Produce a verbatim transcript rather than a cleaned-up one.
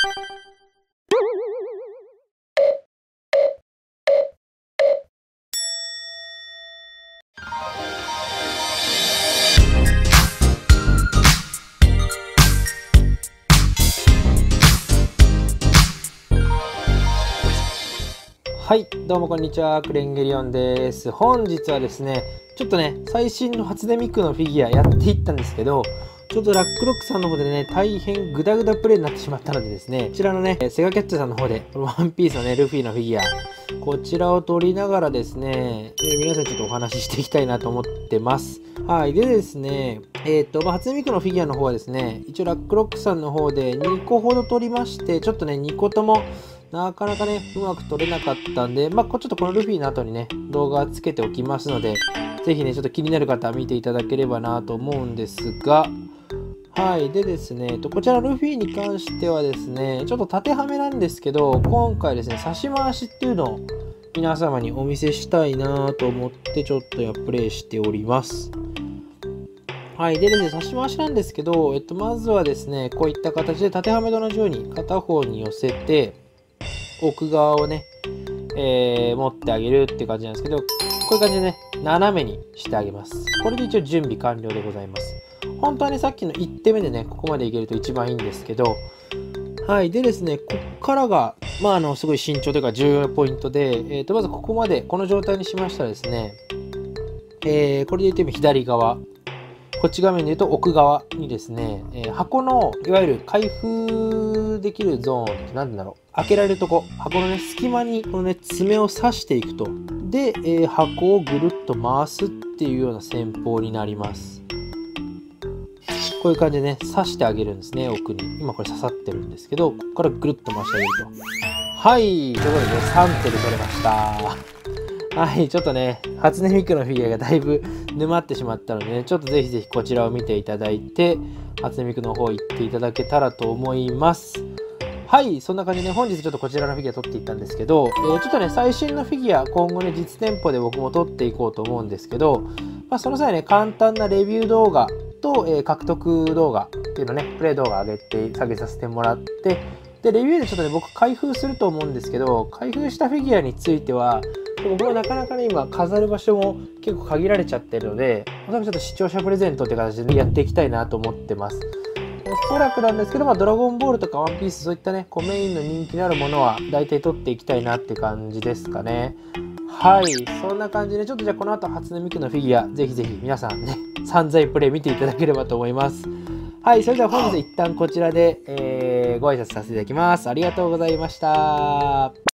はい、どうもこんにちは、クレンゲリオンです。本日はですね、ちょっとね、最新の初音ミクのフィギュアやっていったんですけど、ちょっとラックロックさんの方でね、大変グダグダプレイになってしまったのでですね、こちらのね、セガキャッチャーさんの方で、このワンピースのね、ルフィのフィギュア、こちらを取りながらですね、えー、皆さんちょっとお話ししていきたいなと思ってます。はい。でですね、えっと、まあ、初音ミクのフィギュアの方はですね、一応ラックロックさんの方でにこほど取りまして、ちょっとね、にことも、なかなかね、うまく撮れなかったんで、まあ、ちょっとこのルフィの後にね、動画つけておきますので、ぜひね、ちょっと気になる方は見ていただければなと思うんですが、はい。でですね、こちらのルフィに関してはですね、ちょっと縦はめなんですけど、今回ですね、差し回しっていうのを皆様にお見せしたいなと思って、ちょっとやプレイしております。はい。でですね、差し回しなんですけど、えっと、まずはですね、こういった形で縦はめと同じように片方に寄せて、奥側をね、えー、持ってあげるっていう感じなんですけど、こういう感じでね、斜めにしてあげます。これで一応準備完了でございます。本当はね、さっきのいってんめでね、ここまでいけると一番いいんですけど、はい。でですね、こっからが、まあ、あの、すごい慎重というか重要なポイントで、えっと、まずここまで、この状態にしましたらですね、えー、これで言ってみ左側、こっち画面で言うと奥側にですね、えー、箱のいわゆる開封できるゾーンって何て言うんだろう、開けられるとこ、箱のね隙間にこのね爪を刺していくと、で、えー、箱をぐるっと回すっていうような戦法になります。こういう感じでね刺してあげるんですね、奥に。今これ刺さってるんですけど、ここからぐるっと回してあげると。はい、ということでねさんてで取れました。はい、ちょっとね、初音ミクのフィギュアがだいぶ沼ってしまったのでね、ちょっとぜひぜひこちらを見ていただいて、初音ミクの方行っていただけたらと思います。はい、そんな感じでね、本日ちょっとこちらのフィギュア撮っていったんですけど、えー、ちょっとね、最新のフィギュア、今後ね、実店舗で僕も撮っていこうと思うんですけど、まあ、その際ね、簡単なレビュー動画と、えー、獲得動画っていうのね、プレイ動画上げて、下げさせてもらって、で、レビューでちょっとね、僕開封すると思うんですけど、開封したフィギュアについては、僕はなかなかね、今飾る場所も結構限られちゃってるので、おそらくちょっと視聴者プレゼントって形で、ね、やっていきたいなと思ってます。おそらくなんですけど、まあ、ドラゴンボールとかワンピース、そういったね、こうメインの人気のあるものは大体取っていきたいなって感じですかね。はい、そんな感じで、ちょっとじゃあこの後初音ミクのフィギュア、ぜひぜひ皆さんね、散財プレイ見ていただければと思います。はい、それでは本日一旦こちらで、えー、ご挨拶させていただきます。ありがとうございました。